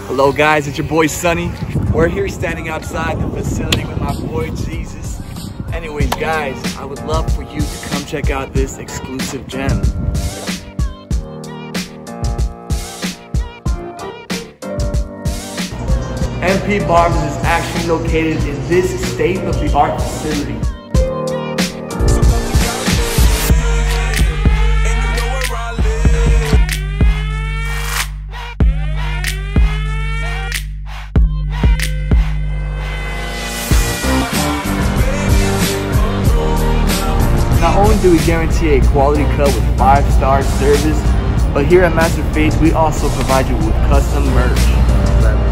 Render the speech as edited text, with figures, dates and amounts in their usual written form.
Hello guys, it's your boy Sonny. We're here standing outside the facility with my boy Jesus. Anyways guys, I would love for you to come check out this exclusive gem. MP Barbers is actually located in this state-of-the-art facility. Not only do we guarantee a quality cut with 5-star service, but here at Master Fades we also provide you with custom merch.